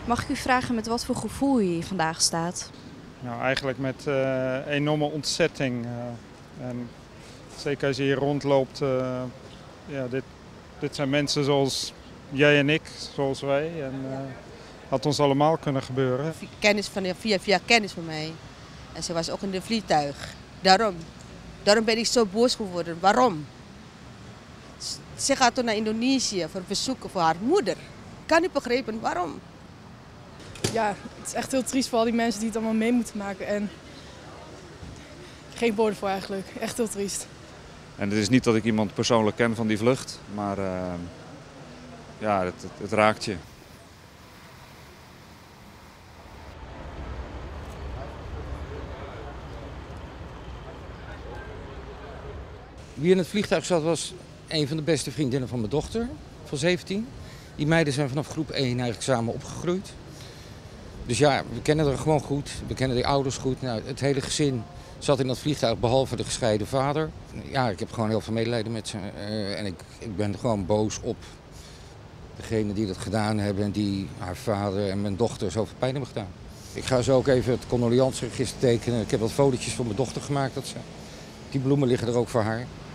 Mag ik u vragen met wat voor gevoel u hier vandaag staat? Nou, eigenlijk met enorme ontzetting. En zeker als je hier rondloopt, ja, dit zijn mensen zoals jij en ik, zoals wij. En had ons allemaal kunnen gebeuren. Via kennis van mij. En ze was ook in de vliegtuig. Daarom ben ik zo boos geworden. Waarom? Ze gaat toen naar Indonesië voor bezoeken voor haar moeder. Ik kan niet begrijpen waarom. Ja, het is echt heel triest voor al die mensen die het allemaal mee moeten maken. En geen woorden voor eigenlijk. Echt heel triest. En het is niet dat ik iemand persoonlijk ken van die vlucht, maar ja, het raakt je. Wie in het vliegtuig zat was een van de beste vriendinnen van mijn dochter, van 17. Die meiden zijn vanaf groep 1 eigenlijk samen opgegroeid. Dus ja, we kennen haar gewoon goed, we kennen die ouders goed. Nou, het hele gezin zat in dat vliegtuig, behalve de gescheiden vader. Ja, ik heb gewoon heel veel medelijden met ze. En ik ben gewoon boos op degene die dat gedaan hebben en die haar vader en mijn dochter zoveel pijn hebben gedaan. Ik ga zo ook even het condoleanceregister tekenen. Ik heb wat fotootjes voor mijn dochter gemaakt. Die bloemen liggen er ook voor haar.